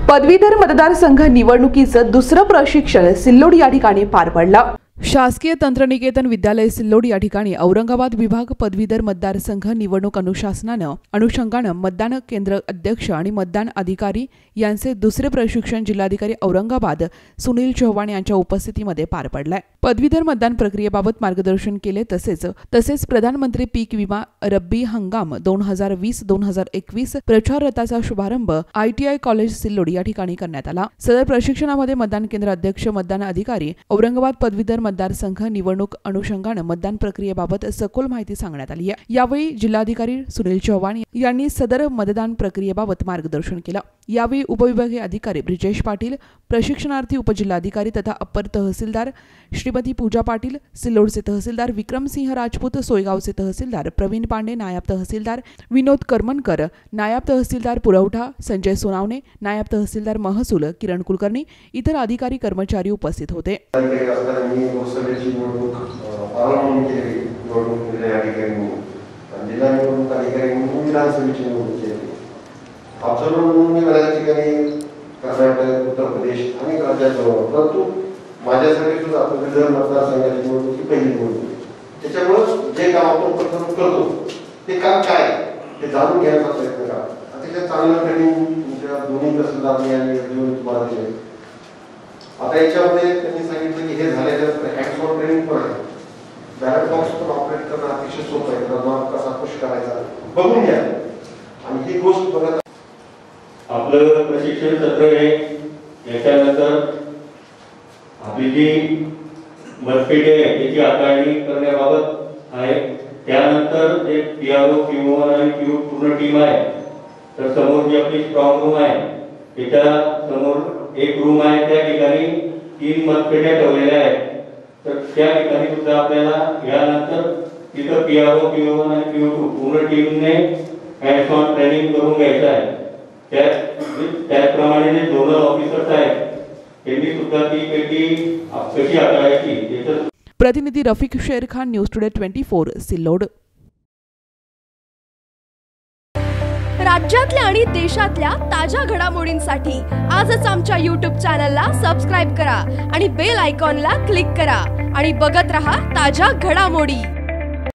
पदवीधर मतदारसंघ निवडणुकीचं दुसरं प्रशिक्षण सिल्लोड या ठिकाणी पार पडलं। शासकीय तंत्रनिकेतन विद्यालय सिल्लोड या ठिकाणी औरंगाबाद विभाग पदवीधर मतदारसंघ निवडणूक अनुषंगानं मतदान केंद्र अध्यक्ष आणि मतदान अधिकारी यांचे दुसरे प्रशिक्षण जिल्हाधिकारी औरंगाबाद सुनील चव्हाण यांच्या उपस्थितीमध्ये पार पडले। पदवीधर मतदान प्रक्रियेबाबत मार्गदर्शन केले। तसेच प्रधानमंत्री पीक विमा रब्बी हंगाम 2020-2021 प्रचार रथाचा शुभारंभ ITI कॉलेज सिल्लोड या ठिकाणी करण्यात आला। सदर प्रशिक्षणामध्ये मतदान केंद्र अध्यक्ष, मतदान अधिकारी, औरंगाबाद पदवीधर मतदारसंघ निवडणूक अनुषंगानं मतदान प्रक्रियेबाबत सखोल माहिती सांगण्यात आली आहे। यावेळी जिल्हाधिकारी सुनील चव्हाण यांनी सदर मतदान प्रक्रियेबाबत मार्गदर्शन केलं। यावेळी उपविभागीय अधिकारी ब्रिजेश पाटील, प्रशिक्षणार्थी उपजिल्हाधिकारी तथा अप्पर तहसीलदार श्रीमती पूजा पाटील, सिल्लोडचे तहसीलदार विक्रमसिंह राजपूत, सोयगावचे तहसीलदार प्रवीण पांडे, नायब तहसीलदार विनोद करमनकर, नायब तहसीलदार पुरवठा संजय सोनावणे, नायब तहसीलदार महसूल किरण कुलकर्णी, इतर अधिकारी कर्मचारी उपस्थित होते। कर्नाटक, उत्तर प्रदेश अनेक राज्यात परंतु माझ्यासाठी सुद्धा पदवीधर मतदारसंघाची निवडणूक ही पहिली निवडणूक। त्याच्यामुळे जे काम आपण प्रथम करतो ते काम काय ते जाणून घ्यायचा प्रयत्न करा। अतिशय चांगलं ट्रेनिंग तुमच्या दोन्ही तहसीलदारांनी आणि तुम्हाला दिले। आता याच्यामध्ये त्यांनी सांगितलं की हे झाल्यानंतर हँड्स ऑन ट्रेनिंग पण आहे। बॅलेट बॉक्स पण ऑपरेट करणं अतिशय सोपं आहे। क्रमांक कसा पुश करायचा बघून घ्या आणि ही गोष्ट बघा। आपलं प्रशिक्षण सत्र आहे। याच्यानंतर आपली जी मतपेटी आहे त्याची हाताळणी करण्याबाबत आहे। त्यानंतर एक PRO, QO आणि QO पूर्ण टीम आहे। तर समोर जी आपली स्ट्रॉंग रूम आहे त्याच्या समोर एक रूम आहे, त्या ठिकाणी 3 मतपेट्या ठेवलेल्या आहेत। तर त्या ठिकाणी सुद्धा आपल्याला यानंतर तिथं PRO, QO आणि QO पूर्ण टीमने हँड्स ऑन ट्रेनिंग करून घ्यायचं आहे। त्याचप्रमाणे जे झोनल ऑफिसर्स आहेत त्यांनी सुद्धा ती पेटी कशी हाताळायची। प्रतिनिधी रफिक शेर खान, न्यूज टुडे 24 सिल्लोड। राज्यातल्या आणि देशातल्या ताज्या घडामोडींसाठी आजच आमच्या YouTube चॅनलला सबस्क्राइब करा आणि बेल आयकॉनला क्लिक करा आणि बघत रहा ताज्या घडामोडी।